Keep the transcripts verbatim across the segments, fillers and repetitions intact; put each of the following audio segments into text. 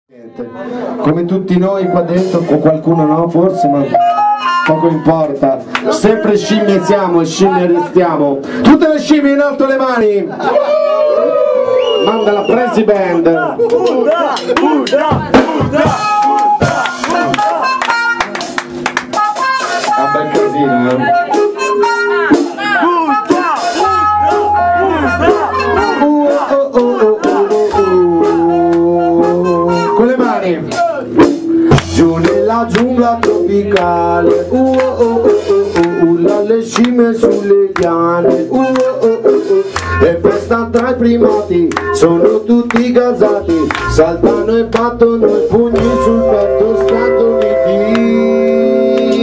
Come tutti noi qua dentro, o qualcuno no forse, ma poco importa, sempre scimmie siamo e scimmie restiamo. Tutte le scimmie in alto le mani, manda la Presi Band. Ah, bel casino, eh? Giù nella giungla tropicale, uh, uh, uh, uh, uh, uh, le scimmie sulle liane, uh, uh, uh, uh, e festa tra i primati, sono tutti gasati, saltano e battono i pugni sul petto, stanno uniti.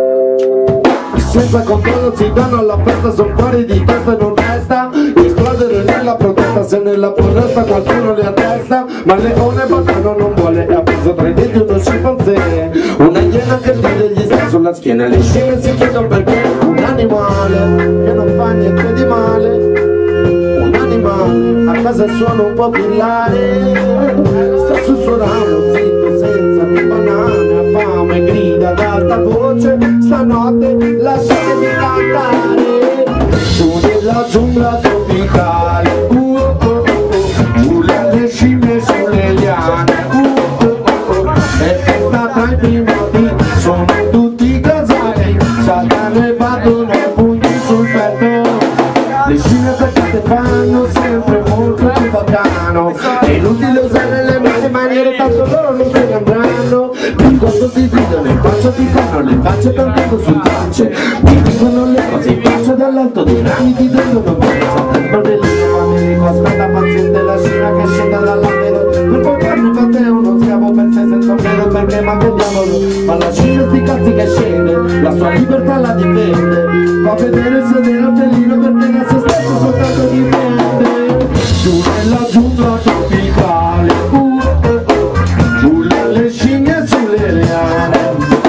Senza controllo si danno alla festa, son fuori di testa e non resta, esplodere nella protesta, se nella foresta qualcuno le attesta, ma il leone bacano non vuole, e ha preso tra i denti uno scimpanzé, una iena che ride gli sta sulla schiena, le scimmie si chiedono perché un animale che non fa niente di male, un animale a casa suona un po' brillare, sta sussurrando zitto senza più banane, ha fame, grida ad alta voce, stanotte lasciatemi cantare, giù nella giungla tropicale, uh, uh, uh, uh, uh, le scimmie sulle liane, uh, uh, uh, uh, e festa tra i primati, sono tutti casati, saltano e battono i pugni sul petto, le scimmie attaccate fanno sempre molto più bacano, è inutile usare le mani maniere, tanto loro non se ne andranno, più quando ti gridano in faccia ti fanno le facce cantando sul trance, ti dicono le cose in faccia dall'alto dei rami, ti tengono presa, bordellino famelico, aspetta paziente la scimmia che scenda dall'albero, per poi farne per te uno schiavo per sé senza vero, perché manteniamolo, ma la scimmia sti cazzi che scende, la sua libertà la difende, fa vedere il sedere a pelino perché da se stesso soltanto dipende, giù nella giungla tropicale, uh, uh, uh, giù le scimmie sulle liane,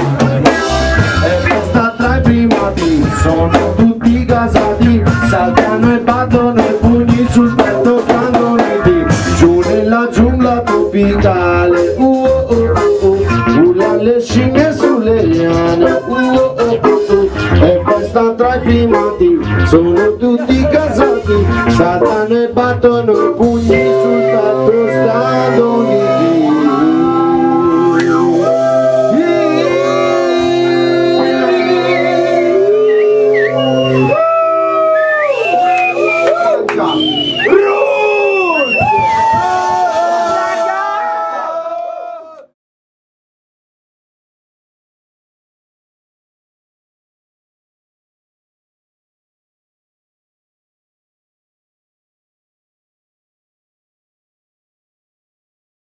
e festa tra i primati, sono tutti gasati, saltano e battono i pugni sul petto, stanno uniti, giù nella giungla tropicale, uh, uh, uh, uh, uh, le scimmie sulle liane, uh, uh, uh, uh, e festa tra i primati, sono tutti gasati, saltano e battono i pugni